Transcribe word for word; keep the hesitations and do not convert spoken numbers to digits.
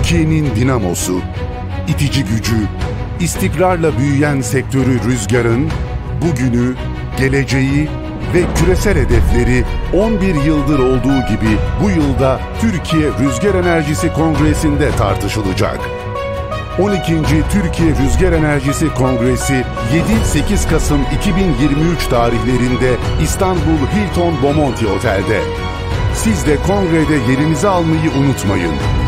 Türkiye'nin dinamosu, itici gücü, istikrarla büyüyen sektörü Rüzgar'ın bugünü, geleceği ve küresel hedefleri on bir yıldır olduğu gibi bu yılda Türkiye Rüzgar Enerjisi Kongresi'nde tartışılacak. on ikinci Türkiye Rüzgar Enerjisi Kongresi yedi sekiz Kasım iki bin yirmi üç tarihlerinde İstanbul Hilton Bomonti Otel'de. Siz de kongrede yerinizi almayı unutmayın.